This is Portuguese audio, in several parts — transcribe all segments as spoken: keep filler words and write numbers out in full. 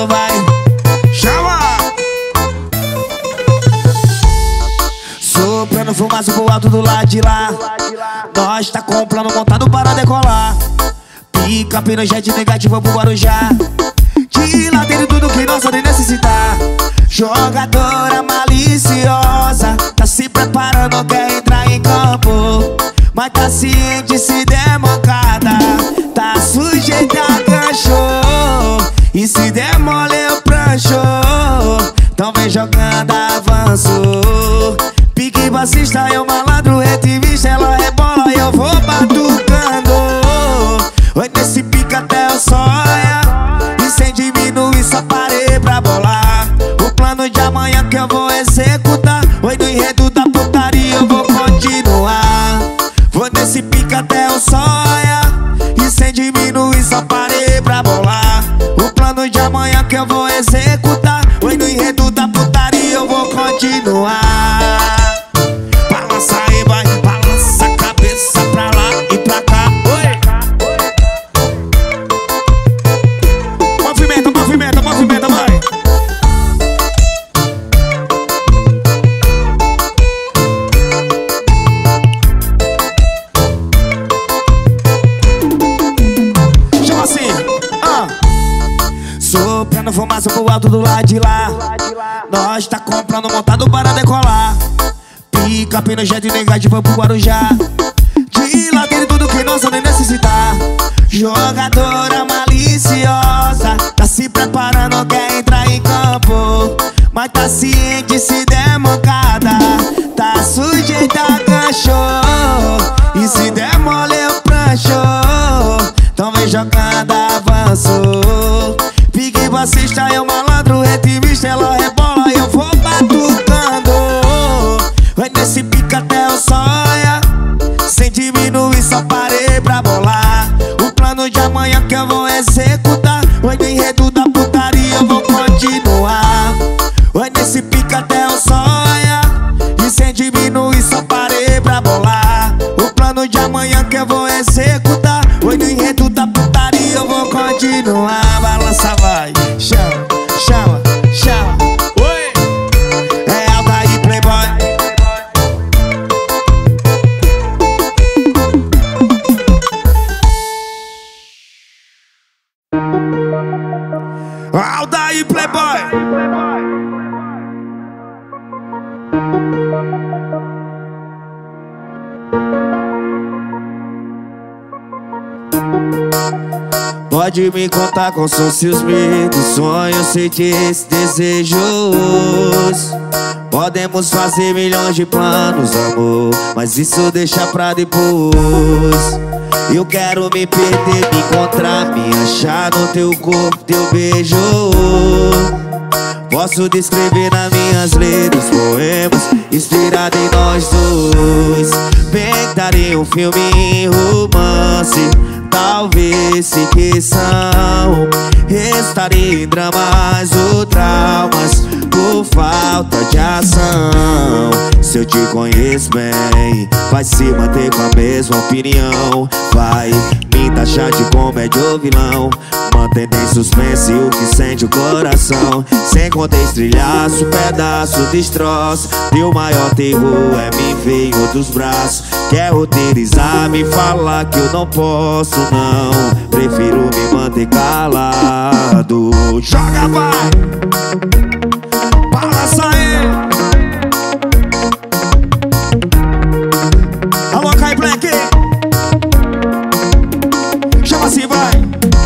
falando, vai. Chama! Soprando fumaça pro alto do lado de lá. Nós tá com um plano montado para decolar. Pica, pino, jet negativo pro Guarujá. De lá tem tudo que nós podemos necessitar. Jogadora maliciosa, tá se preparando, quer entrar em campo. Mas tá ciente, se der mancada, tá sujeita a gancho. E se der mole eu prancho. Então vem jogando avanço. Pique bassista, eu malandro, retivista. Ela rebola e eu vou batucando. Oi, nesse pique até eu sonha. E sem diminuir só parei pra bolar. O plano de amanhã que eu vou executar. Oi, no enredo da putaria eu vou continuar. Vou nesse pique até eu sonha. E sem diminuir só parei pra bolar. O plano de amanhã que eu vou executar. Oi, no enredo da putaria eu vou continuar. Balança aí, vai, balança a cabeça pra lá e pra cá. Oi! Movimenta, movimenta, movimenta, vai! Chama assim, ah. Soprando fumaça pro alto do lado de lá. Nós tá com um plano montado para decolar. Pica, pino, jet negativo pro Guarujá. De lá tem tudo que nós podemos necessitar. Jogadora maliciosa, tá se preparando, quer entrar em campo. Mas tá ciente, se der mancada, tá sujeita a gancho. E se der mole eu prancho. Então vem jogando avanço. Pique bassista, eu malandro, retivista. Ela rebola e eu vou batucando. Vai nesse pique até eu sonha. Sem diminuir só parei pra bolar. O plano de amanhã que eu vou executar. Vai no enredo da putaria eu vou continuar. Vai nesse pique até eu sonha. E sem diminuir só parei pra bolar. O plano de amanhã que eu vou executar. Vai no enredo da putaria eu vou continuar. Balança, vai, chama, chama, chama. Oi! É Aldair Playboy. Aldair Playboy. Pode me contar com seus medos, sonhos, sentimentos, desejos. Podemos fazer milhões de planos, amor, mas isso deixa pra depois. Eu quero me perder, me encontrar, me achar no teu corpo, teu beijo. Posso descrever nas minhas letras poemas inspirado em nós dois. Pintaria um filme em romance, talvez sem questão. Estaria em dramas ou traumas por falta de ação. Se eu te conheço bem, vai se manter com a mesma opinião. Vai me taxar de comédia ou vilão, mantendo em suspense o que sente o coração. Sem contar estrelhaço, pedaço, destroço. Teu maior terror é me ver em outros braços. Quer roteirizar, me falar que eu não posso não. Prefiro me manter calado. Joga, vai! Balança aí! Alô, Kai Black! Chama assim, vai!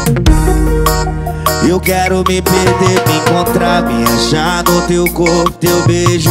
Eu quero me perder, me encontrar, me achar no teu corpo, teu beijo.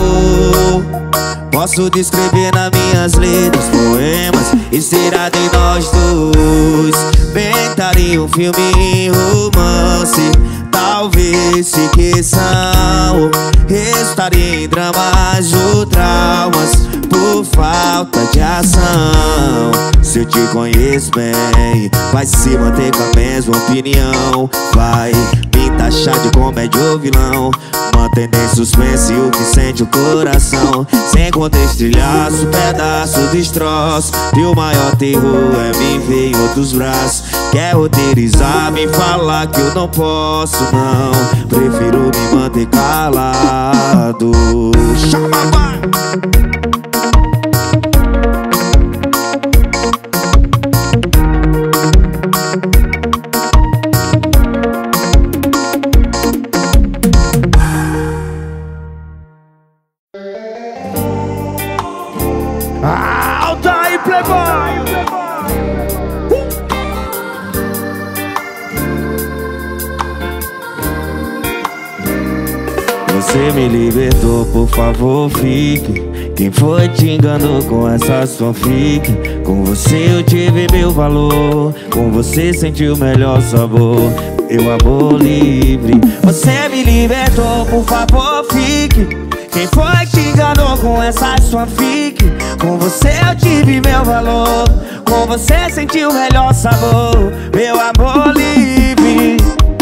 Posso descrever nas minhas letras poemas inspirado em nós dois. Pintaria um filme em romance, talvez sem questão. Estaria em dramas ou traumas por falta de ação. Se eu te conheço bem, vai se manter com a mesma opinião. Vai me taxar de comédia ou vilão. Mantendo em suspense o que sente o coração. Sem contexto, trilhaço, pedaço, destroço. Teu maior terror é me ver em outros braços. Quer roteirizar, me falar que eu não posso, não. Prefiro me manter calado. Chama, vai! Alta e Playboy! Você me libertou, por favor, fique. Quem foi te enganou com essa sua fique? Com você eu tive meu valor, com você senti o melhor sabor. Meu amor livre. Você me libertou, por favor, fique. Quem foi que te enganou com essa sua fique? Com você eu tive meu valor, com você senti o melhor sabor. Meu amor livre.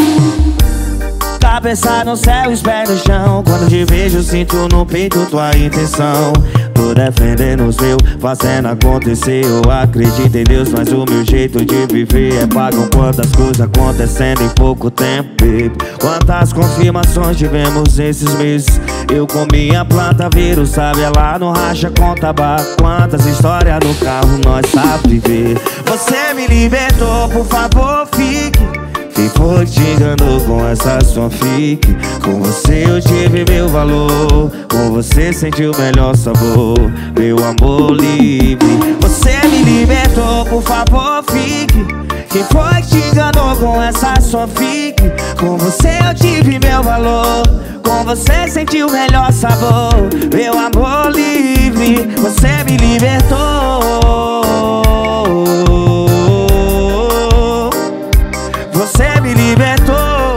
Cabeça no céu, os pés no chão. Quando te vejo, sinto no peito tua intenção. Tô defendendo os meus, fazendo acontecer. Eu acredito em Deus, mas o meu jeito de viver é pago. Quantas coisas acontecendo em pouco tempo, baby. Quantas confirmações tivemos esses meses. Eu com minha planta, viro, sabe, ela não racha com tabaco. Quantas histórias no carro nós sabe viver. Você me libertou, por favor, fique. Quem foi que te enganou com essa sua fique? Com você eu tive meu valor, com você senti o melhor sabor. Meu amor livre. Você me libertou, por favor, fique. Quem foi que te enganou com essa sua fique? Com você eu tive meu valor, com você senti o melhor sabor. Meu amor livre. Você me libertou. Você me libertou.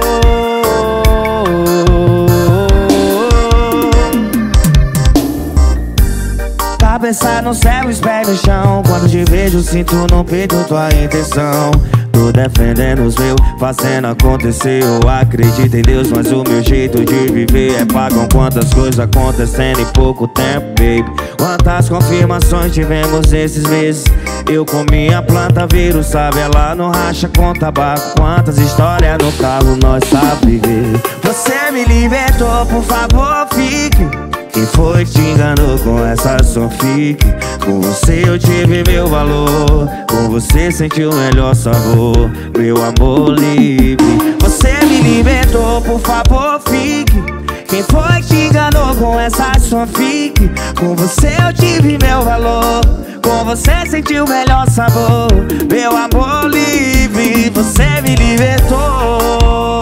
Cabeça no céu, os pés no chão. Quando te vejo, sinto no peito tua intenção. Tô defendendo os meus, fazendo acontecer. Eu acredito em Deus, mas o meu jeito de viver é pago. Quantas coisas acontecendo em pouco tempo, baby. Quantas confirmações tivemos esses meses. Eu com minha planta, viro, sabe, ela não racha com tabaco. Quantas histórias no carro nós sabe viver. Você me libertou, por favor, fique. Quem foi que te enganou com essa sua fique? Com você eu tive meu valor, com você senti o melhor sabor. Meu amor livre. Você me libertou, por favor, fique. Quem foi que te enganou com essa sua fique? Com você eu tive meu valor, com você senti o melhor sabor. Meu amor livre. Você me libertou.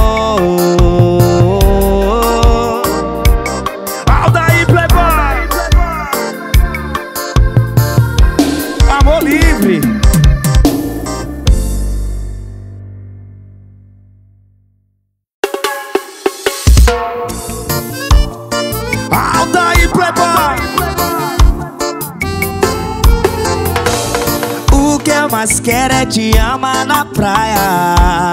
Aldair Playboy! Amor livre! Aldair Playboy! O que eu mais quero é te amar na praia.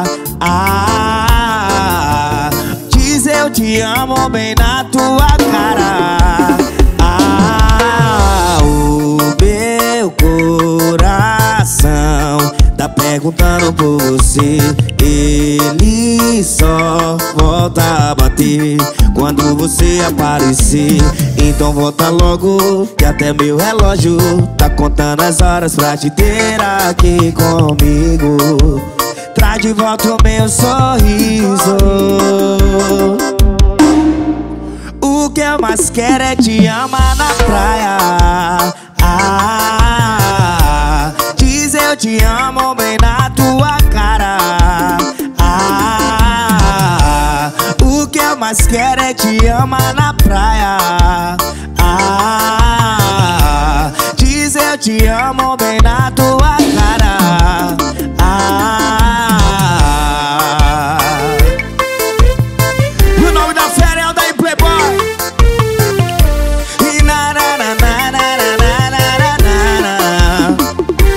Ah, diz eu te amo bem na tua cara. Ah, o meu coração tá perguntando por você. Ele só volta a bater quando você aparecer. Então volta logo, que até meu relógio tá contando as horas pra te ter aqui comigo. Traz de volta o meu sorriso. O que eu mais quero é te amar na praia. Ah, diz eu te amo bem na tua cara. Ah, o que eu mais quero é te amar na praia. Ah, diz eu te amo bem na tua cara. Ah, e o nome da série é Aldair Playboy. e na na na na na na na na na.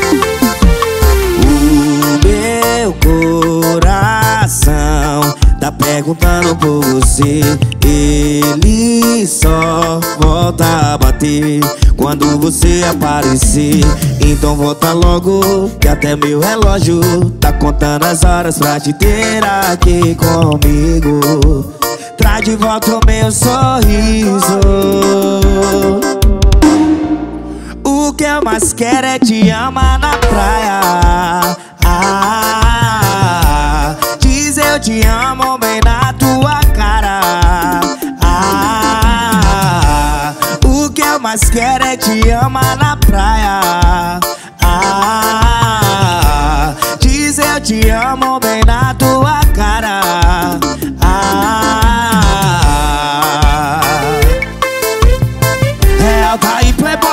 O meu coração tá perguntando por você. Ele só volta a bater quando você aparecer. Então volta logo, que até meu relógio tá contando as horas pra te ter aqui comigo. Traz de volta o meu sorriso. O que eu mais quero é te amar na praia. Ah, diz eu te amo bem na tua cara. Ah, o que eu mais quero é te amar na praia. Ah, diz eu te amo bem na tua cara. Ah, é Altair Playboy.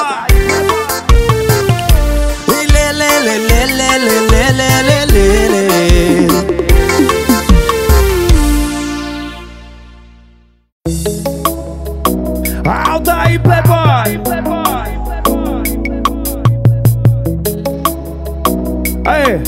Altair Playboy. Aê,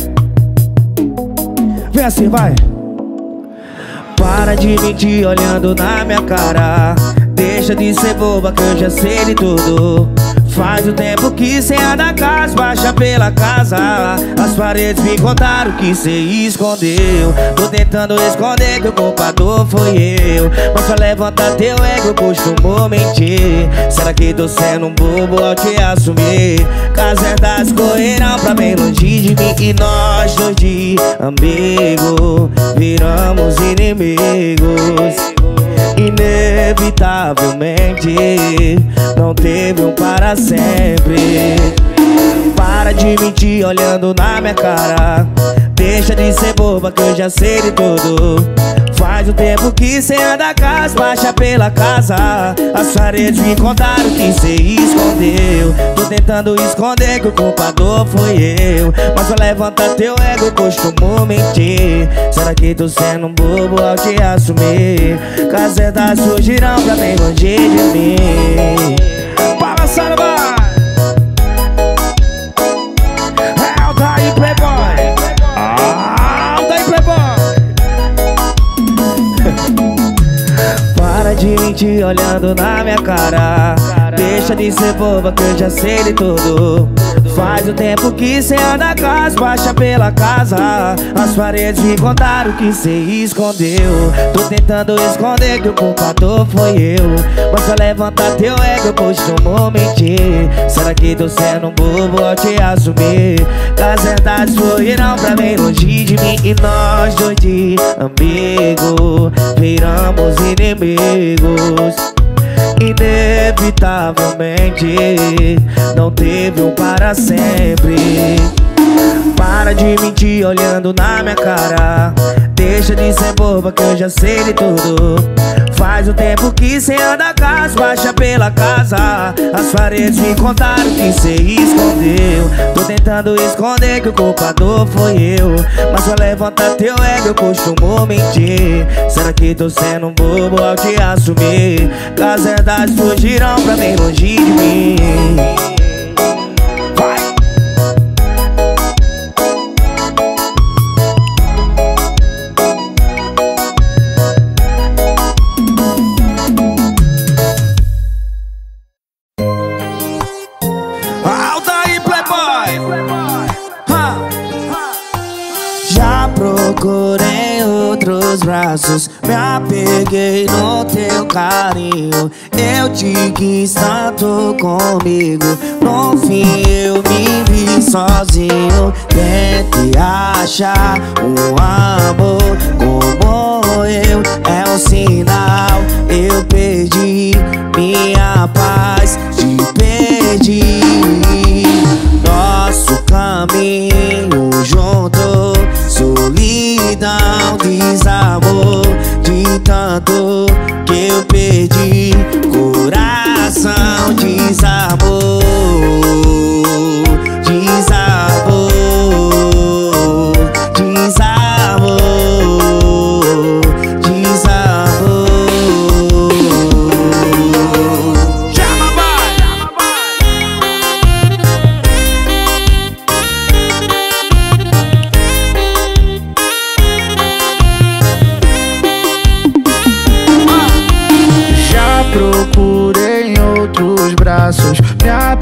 vem assim, vai. Para de mentir olhando na minha cara. Deixa de ser boba que eu já sei de tudo. Faz o tempo que cê anda casa, baixa pela casa. As paredes me contaram que cê escondeu. Tô tentando esconder que o culpador foi eu. Mas pra levantar teu ego costumou mentir. Será que tô sendo um bobo ao te assumir? Que as verdades correram pra bem longe de mim. E nós dois de amigo viramos inimigos. Inevitavelmente não teve um para sempre. Para de mentir olhando na minha cara. Deixa de ser boba que eu já sei de tudo. Faz o tempo que cê anda casa, baixa pela casa. As paredes me contaram que cê escondeu. Tô tentando esconder que o culpador foi eu. Mas pra levantar teu ego costumo mentir. Será que tô sendo um bobo ao te assumir? Que as verdades surgirão pra bem longe de mim. Balançando, vai. É Altair Playboy. Altair Playboy. Para de mentir olhando na minha cara. Deixa de ser boba que eu já sei de tudo. Faz o tempo que cê anda casa, baixa pela casa. As paredes me contaram que cê escondeu. Tô tentando esconder que o culpador foi eu. Mas pra levantar teu ego eu costumo mentir. Será que tô sendo um bobo ao te assumir? Que as verdades fluirão pra bem longe de mim. E nós dois de amigo viramos inimigos. Inevitavelmente não teve um para sempre. Para de mentir olhando na minha cara. Deixa de ser boba que eu já sei de tudo. Faz o tempo que cê anda casa, baixa pela casa. As paredes me contaram que cê escondeu. Tô tentando esconder que o culpador foi eu. Mas pra levantar teu ego eu costumo mentir. Será que tô sendo um bobo ao te assumir? Que as verdades fugirão pra bem longe de mim. Procurei outros braços, me apeguei no teu carinho. Eu te quis tanto comigo, no fim eu me vi sozinho. Tentei achar um amor como eu, é um sinal. Eu perdi minha paz, te perdi. Nosso caminho junto, solidão, desamor. De tanto que eu perdi, coração desabou, desabou, desabou, desabou. Chama, vai.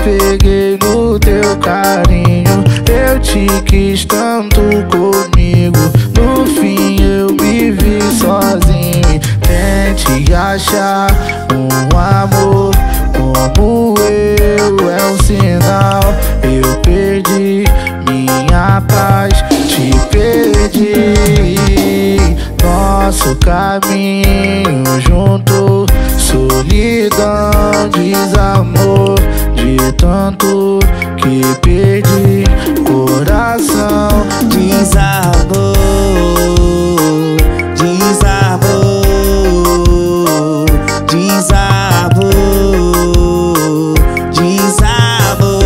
peguei no teu carinho. Eu te quis tanto comigo, no fim eu me vi sozinho. Tente achar um amor como eu, é um sinal. Eu perdi minha paz, te perdi. Nosso caminho junto, solidão, desamor, de tanto que perdi coração. Desabou, desabou, desabou, desabou.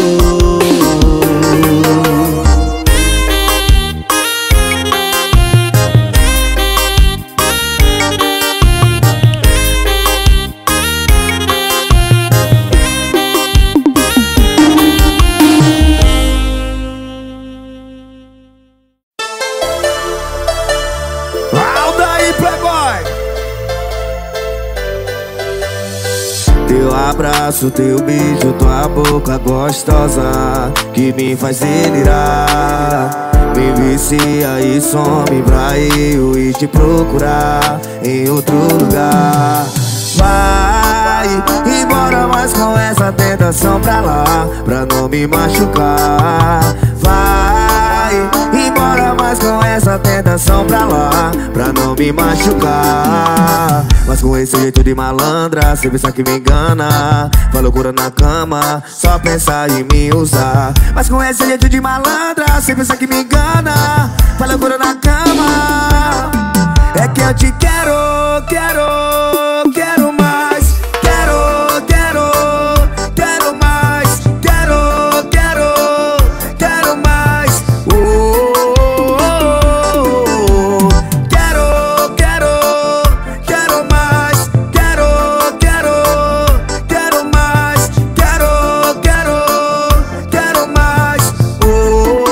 Teu abraço, teu beijo, tua boca gostosa que me faz delirar. Me vicia e some pra eu ir te procurar em outro lugar. Vai embora, mas com essa tentação pra lá, pra não me machucar. Vai embora, mas com essa tentação pra lá, pra não me machucar. Mas com esse jeito de malandra, cê pensa que me engana. Faz loucura na cama, só pensar em me usar. Mas com esse jeito de malandra, cê pensa que me engana. Faz loucura na cama. É que eu te quero, quero, quero mais. Quero, quero, quero mais. Quero, quero, quero mais. Oh, oh, oh, oh. Quero, quero, quero mais. Quero, quero, quero mais. Quero, quero, quero mais. Oh,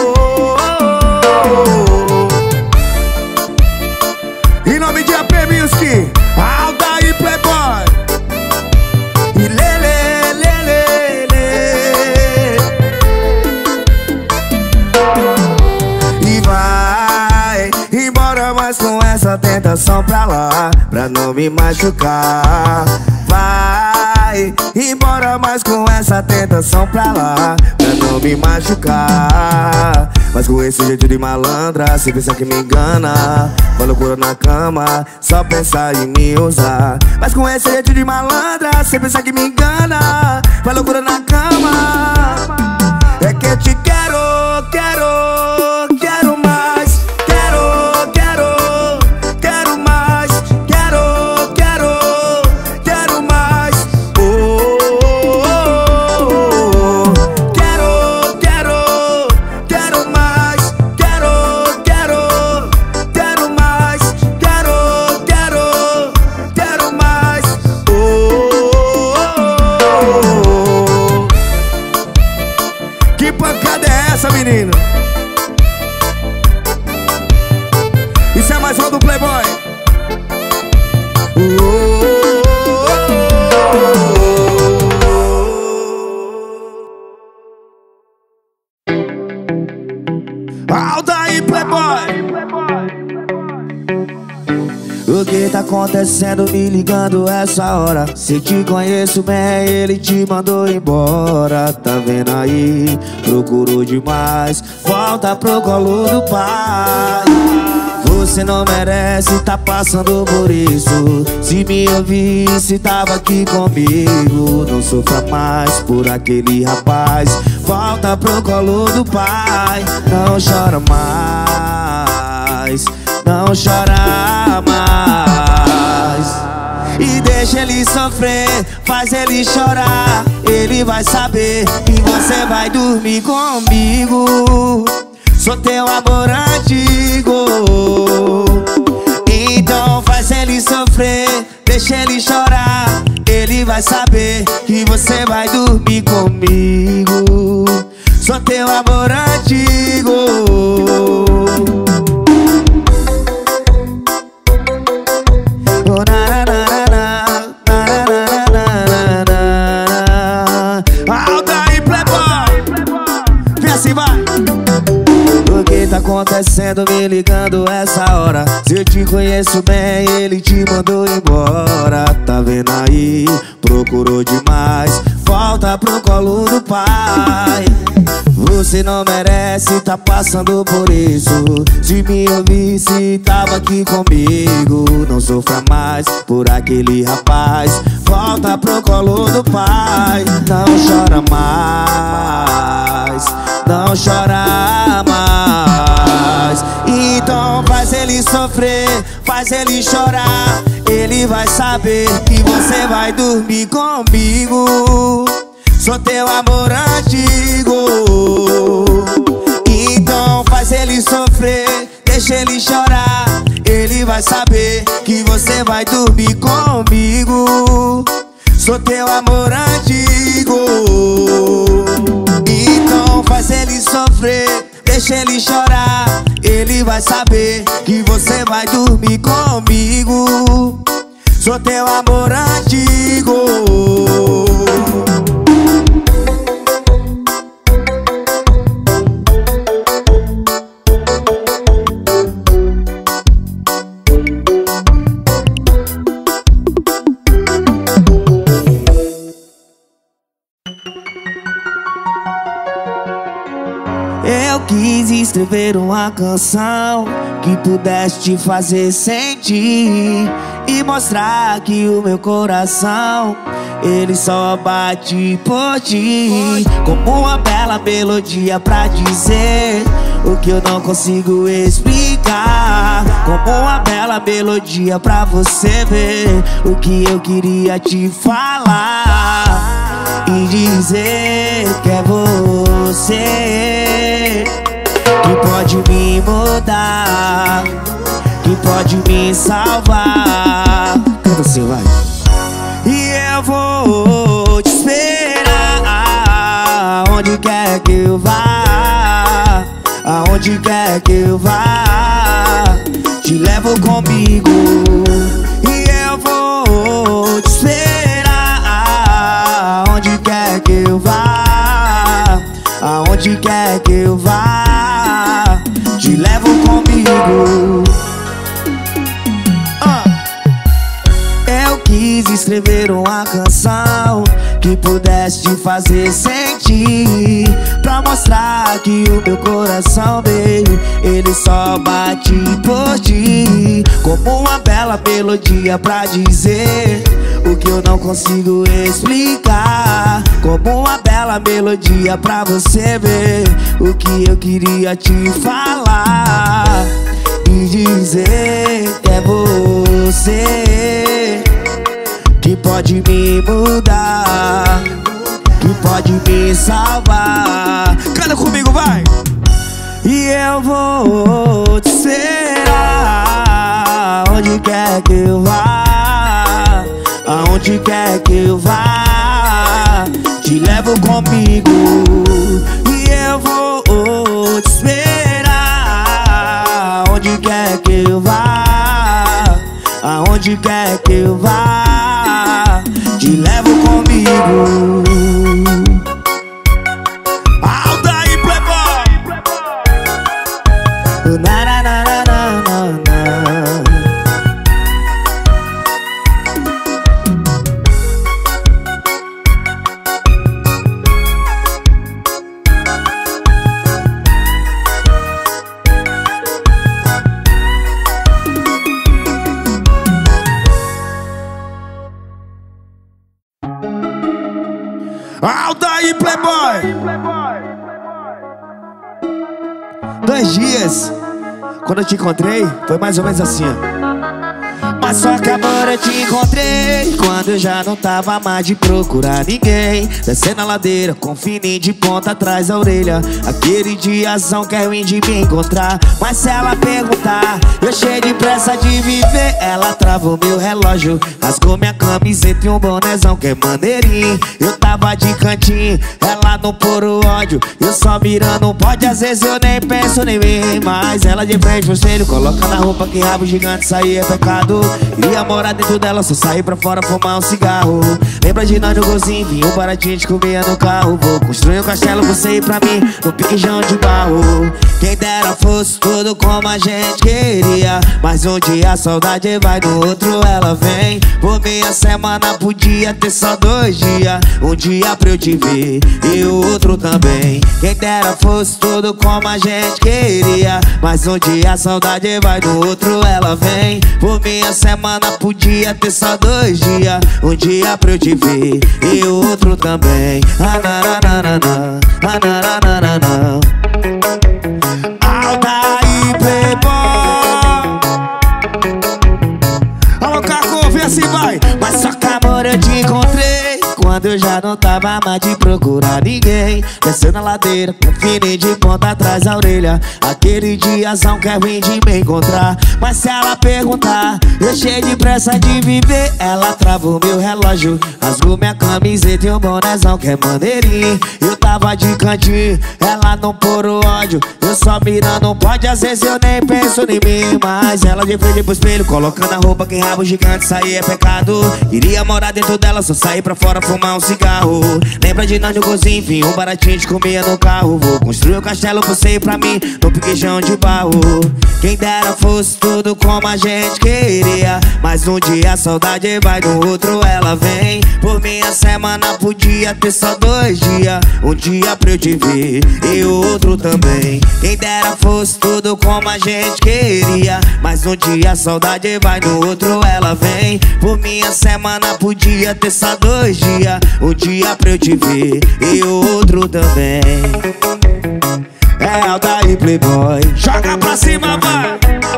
oh, oh. Em nome de A P Music, Aldair Playboy. E lele, lele, lele. E vai embora, mas com essa tentação pra lá, pra não me machucar. Vai embora, mas com essa tentação pra lá, pra não me machucar. Mas com esse jeito de malandra, cê pensa que me engana. Faz loucura na cama, só pensar em me usar. Mas com esse jeito de malandra, cê pensa que me engana. Faz loucura na cama. É que eu te quero, quero, quero mais. Quero, quero, quero mais. Quero, quero, quero mais. Oh, oh, oh, oh. Quero, quero, quero mais. Quero, quero, quero mais. Quero, quero, quero mais. Oh, oh, oh. Que pancada é essa, menino? Isso é mais um do Playboy. Oh, oh, oh. Aldair Playboy. O que tá acontecendo me ligando essa hora? Se te conheço bem, ele te mandou embora. Tá vendo aí? Procurou demais, volta pro colo do pai. Você não merece, tá passando por isso. Se me ouvisse, tava aqui comigo. Não sofra mais por aquele rapaz. Volta pro colo do pai. Não chora mais, não chora mais. E deixa ele sofrer, faz ele chorar. Ele vai saber que você vai dormir comigo. Sou teu amor antigo. Então faz ele sofrer, deixa ele chorar. Ele vai saber que você vai dormir comigo. Sou teu amor antigo. Oh, na, na, na, na, na, na, na, na, na, na. Aldair tá acontecendo me ligando essa hora? Se eu te conheço bem, ele te mandou embora. Tá vendo aí? Procurou demais, volta pro colo do pai. Você não merece, tá passando por isso. Se me ouvisse, tava aqui comigo. Não sofra mais por aquele rapaz, volta pro colo do pai. Não chora mais, não chora mais. Então faz ele sofrer, faz ele chorar. Ele vai saber que você vai dormir comigo. Sou teu amor antigo. Então faz ele sofrer, deixa ele chorar. Ele vai saber que você vai dormir comigo. Sou teu amor antigo. Então faz ele sofrer, deixa ele chorar. Ele vai saber que você vai dormir comigo. Sou teu amor antigo. Eu quis escrever uma canção que pudesse te fazer sentir e mostrar que o meu coração, ele só bate por ti. Como uma bela melodia pra dizer o que eu não consigo explicar. Como uma bela melodia pra você ver o que eu queria te falar e dizer que é você que pode me mudar, que pode me salvar. Canta assim, vai. E eu vou te esperar aonde quer que eu vá, aonde quer que eu vá, te levo comigo. E eu vou te esperar aonde quer que eu vá, aonde quer que eu vá, te levo comigo. uh. Eu quis escrever uma canção que pudesse te fazer sentir, pra mostrar que o meu coração, baby, ele só bate por ti. Como uma bela melodia pra dizer o que eu não consigo explicar. Como uma bela melodia pra você ver o que eu queria te falar e dizer que é você que pode me mudar, que pode me salvar. Canta comigo, vai! E eu vou te esperar aonde quer que eu vá, aonde quer que eu vá, te levo comigo. E eu vou te esperar aonde quer que eu vá, aonde quer que eu vá, te levo comigo. Aldair Playboy. Na, na, na, na, na, na. Aldair Playboy. Dois dias, quando eu te encontrei, foi mais ou menos assim, ó. Mas só que agora eu te encontrei quando eu já não tava mais de procurar ninguém. Descendo a ladeira com fininho de ponta atrás da orelha. Aquele diazão quer vir de me encontrar. Mas se ela perguntar, eu cheio de pressa de viver. Ela travou meu relógio, rasgou minha camiseta e um bonézão que é maneirinho. Eu tava de cantinho, ela não pôr o ódio, eu só mirando um pote. Às vezes eu nem penso nem ver, mas ela de frente pro espelho, coloca na roupa que rabo gigante, isso aí é pecado. Queria morar dentro dela, só sair pra fora fumar um cigarro. Lembra de nós no golzinho, vinho baratinho, a gente comia no carro. Vou construir um castelo, você ir pra mim, no piquejão de barro. Quem dera fosse tudo como a gente queria, mas um dia a saudade vai, no outro ela vem. Por minha semana podia ter só dois dias, um dia pra eu te ver e o outro também. Quem dera fosse tudo como a gente queria, mas um dia a saudade vai, no outro ela vem. Por minha semana podia ter só dois dias, um dia pra eu te ver e o outro também. Ananana, ananana. Aldair Playboy. Alô, Caco, vem assim, vai. Mas só que amor eu te encontrei quando eu já não tava mais de procurar ninguém. Descendo a ladeira, com fine de ponta atrás da orelha. Aquele diazão quer vir de me encontrar. Mas se ela perguntar, eu cheio de pressa de viver, ela trava o meu relógio, rasgou minha camiseta e um bonézão que é maneirinho. Eu tava de cantinho, ela não por o ódio, eu só mirando pode. Às vezes eu nem penso em mim, mas ela de frente pro espelho, colocando a roupa que rabo gigante, sair é pecado. Queria morar dentro dela, só sair pra fora fumar um cigarro. Lembra de nós no golzinho, vinho um baratinho, de comia no carro. Vou construir um castelo, você ir pra mim, no piquejão de barro. Quem dera fosse tudo como a gente queria, mas um dia a saudade vai, no outro ela vem. Por minha semana podia ter só dois dias, um dia pra eu te ver e o outro também. Quem dera fosse tudo como a gente queria, mas um dia a saudade vai, no outro ela vem. Por minha semana podia ter só dois dias, um dia pra eu te ver e o outro também. É Aldair Playboy. Joga pra cima, vai.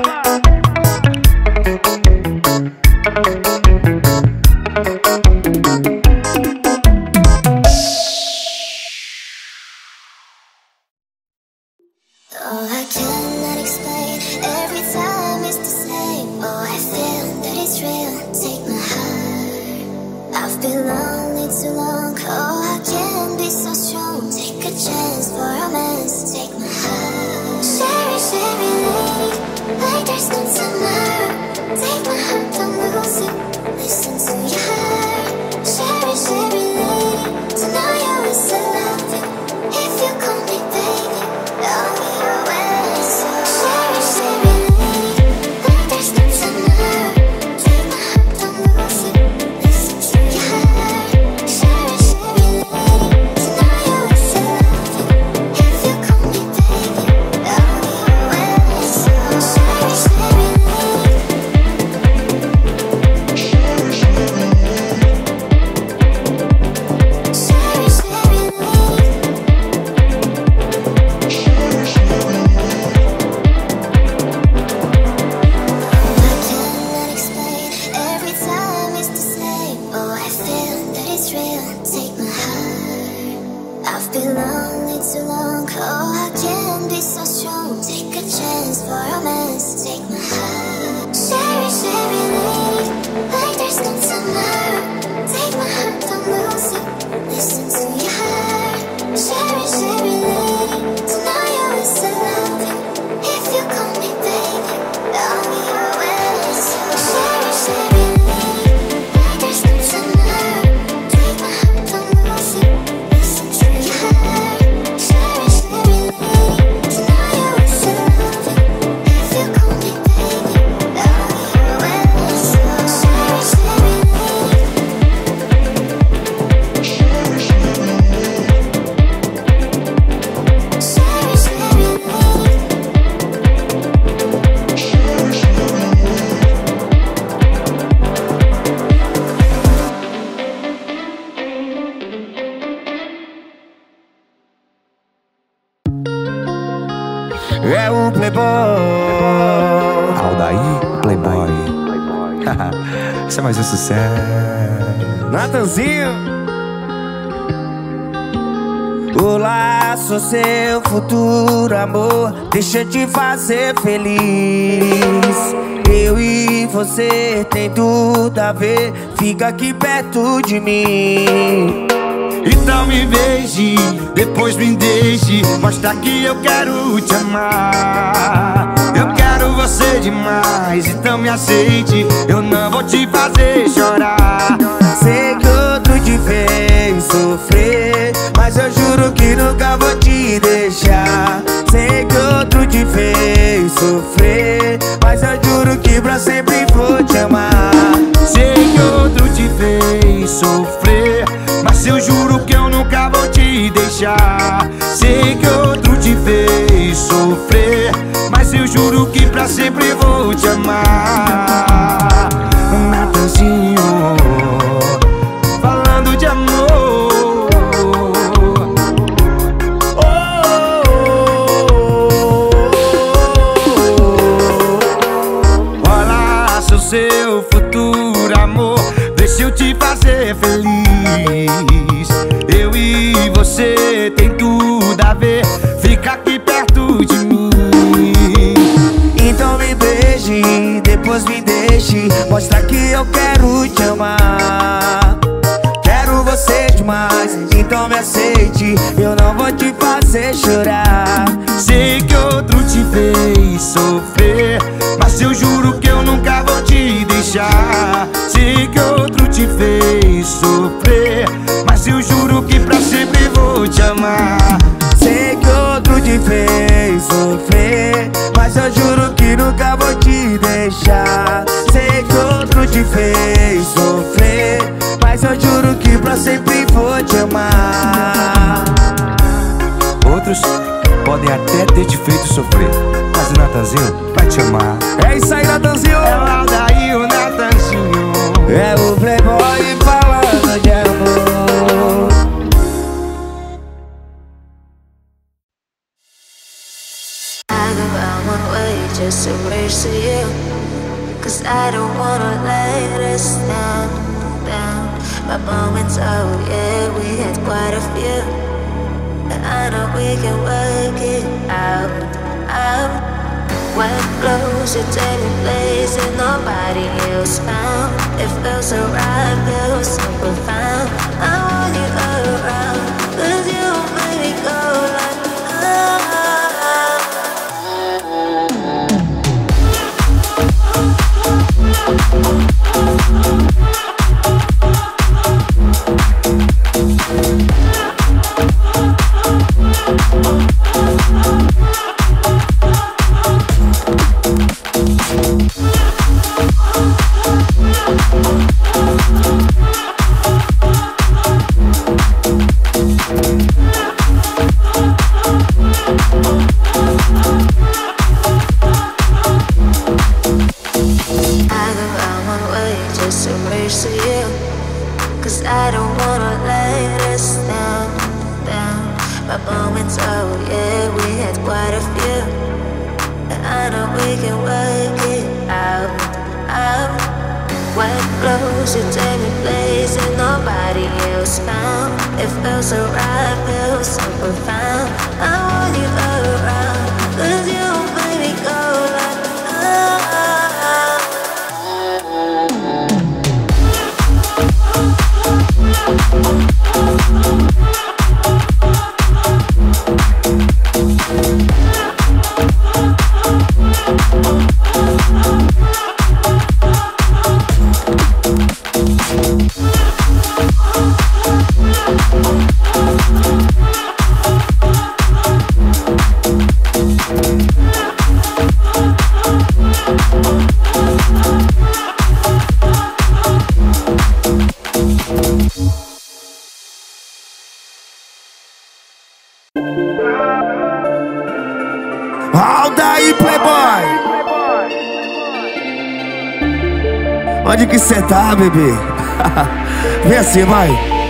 Oh, I cannot explain. Every time it's the same. Oh, I feel that it's real. Take my heart. I've been lonely too long. Oh, I can't be so strong. Take a chance for romance. Take my heart. Sherry, Sherry lady, like there's no tomorrow. Take my heart, don't lose it. Listen to your heart. Sherry, Sherry lady, to know you is to love you. If you call me baby, I'll be your wedding song. Sherry, Sherry lady, like there's no tomorrow. Take my heart, don't lose it. Listen to your heart. Sherry, Sherry lady, to know you is to love you. If you call me baby, I'll be your wedding song. Sherry, Sherry lady. Sherry, Sherry lady. I cannot explain. Every time it's the same. Oh, I feel that it's real. Take my heart. I've been lonely too long. Oh, I can't be so strong. Take a chance for romance. Take my heart. Sherry, Sherry lady, like there's no tomorrow. Take my heart, don't lose it. Listen to your heart. Sherry, Sherry lady, to know you is to love you. If you call me baby, I'll be your wedding song. Sherry, Sherry lady, like there's no tomorrow. Take my heart, don't lose it. Listen to your heart. Sherry, Sherry lady, to know you is to love you. If you call me baby, I'll be your wedding song. Sherry, Sherry lady. Sherry, Sherry lady. Sherry, Sherry lady. É o Playboy. Aldair Playboy. Isso é mais um sucesso. Natanzinho. Olá, sou seu futuro amor. Deixa eu te fazer feliz. Eu e você tem tudo a ver. Fica aqui perto de mim. Então me beije, depois me deixe. Mostra que eu quero te amar. Eu quero você demais, então me aceite. Eu não vou te fazer chorar. Sei que outro te fez sofrer, mas eu juro que nunca vou te deixar. Sei que outro te fez sofrer, mas eu juro que pra sempre vou te amar. Sei que outro te fez sofrer, mas eu juro que eu nunca vou te deixar. Sei que outro te fez sofrer, mas eu juro que pra sempre vou te amar. Natanzinho, falando de amor. Oh, olha, sou seu futuro amor, deixa eu te fazer feliz. Eu e você tem tudo a ver, fica aqui perto de mim. Então me beije, depois me deixe, mostra que eu quero te amar. Quero você demais, então me aceite, eu não vou te fazer chorar. Sei que outro te fez sofrer, mas eu juro que eu nunca vou te deixar. Sei que outro te fez sofrer, mas eu juro que pra sempre vou te amar. Sei que outro te fez sofrer, mas eu juro que nunca vou te deixar. Sei que outro te fez sofrer, mas eu juro que pra sempre vou te amar. Outros podem até ter te feito sofrer, mas o Natanzinho vai te amar. É isso aí, Natanzinho. É o Aldair, o Natanzinho. É o playboy falando de amor. I go out one way just to reach to you, 'cause I don't wanna let us down, down. My moments, oh yeah, we had quite a few, and I know we can work it out, out. When close, you take me places nobody else found. It feels so right, feels so profound. I want you around, 'cause you make me go like ah. Aldair Playboy, onde que cê tá, bebê? Vem assim, vai.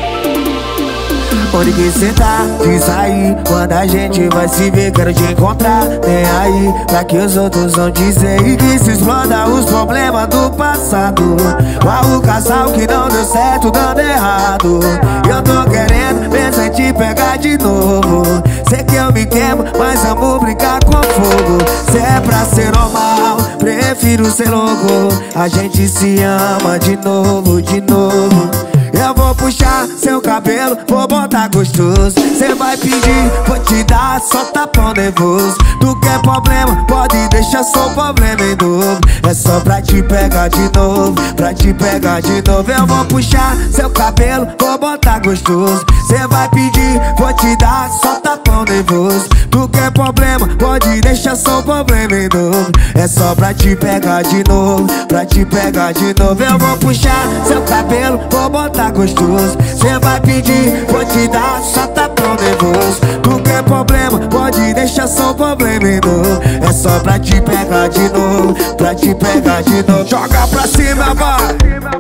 Onde que cê tá? Diz aí, quando a gente vai se ver, quero te encontrar. Nem aí, pra que os outros vão dizer e que se exploda os problemas do passado. Qual o casal que não deu certo, dando errado? Eu tô querendo pensar em te pegar de novo. Sei que eu me queimo, mas amo brincar com fogo. Se é pra ser normal, prefiro ser louco. A gente se ama de novo, de novo. Eu vou puxar seu cabelo, vou botar gostoso. Cê vai pedir, vou te dar só tapão nervoso. Tu quer problema, pode deixar deixar só o problema em novo. É só pra te pegar de novo, pra te pegar de novo. Eu vou puxar seu cabelo, vou botar gostoso. Cê vai pedir, vou te dar, só tapão nervoso. Tu quer problema, pode deixar só o problema em novo. É só pra te pegar de novo, pra te pegar de novo. Eu vou puxar seu cabelo, vou botar gostoso. Cê vai pedir, vou te dar, só tapão nervoso. Tu quer problema, pode deixar só o problema em novo. É só pra te pegar de novo, pra te pegar de novo. Joga pra cima, vai.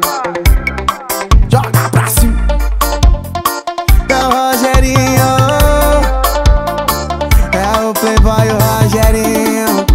Joga pra cima. É o Rogerinho, é o Playboy, o Rogerinho.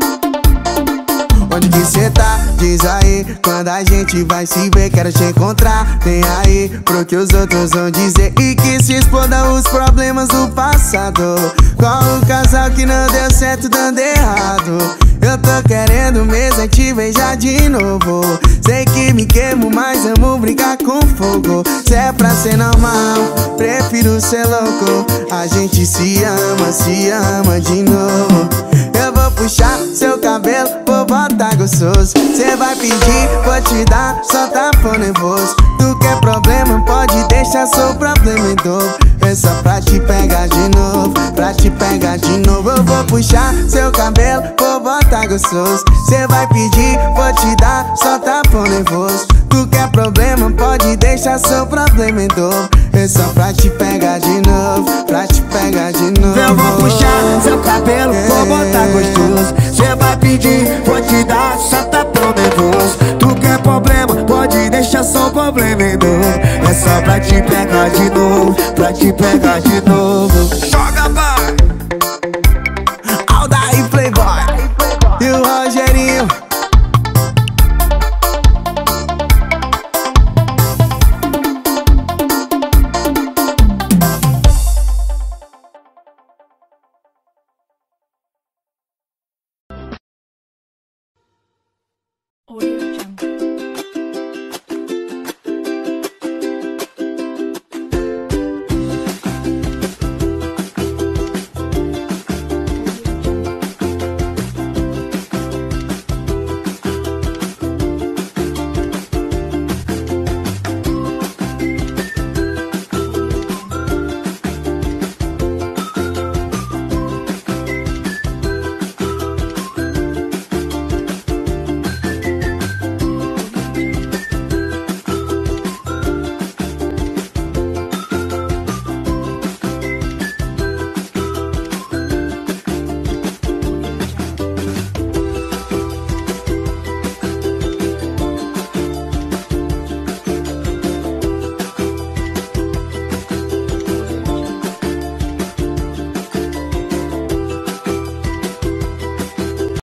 Onde que cê tá? Diz aí, quando a gente vai se ver, quero te encontrar. Vem aí, pro que os outros vão dizer e que se explodam os problemas do passado. Qual o casal que não deu certo dando errado? Eu tô querendo mesmo é te beijar de novo. Sei que me queimo, mas amo brincar com fogo. Se é pra ser normal, prefiro ser louco. A gente se ama, se ama de novo. Eu vou puxar seu cabelo, vou botar gostoso. Cê vai pedir, vou te dar, só tapão nervoso. Tu quer problema, pode deixar seu problema em dobro. É só pra te pegar de novo, pra te pegar de novo. Eu vou puxar seu cabelo, vou botar gostoso. Cê vai pedir, vou te dar, só tapão nervoso. Tu quer problema, pode deixar seu problema em dobro. É só pra te pegar de novo, pra te pegar de novo. Eu vou puxar seu cabelo, vou botar gostoso. Cê vai pedir, vou te dar, só tapão nervoso. Tu quer problema, pode deixar só o problema em novo. É só pra te pegar de novo, pra te pegar de novo.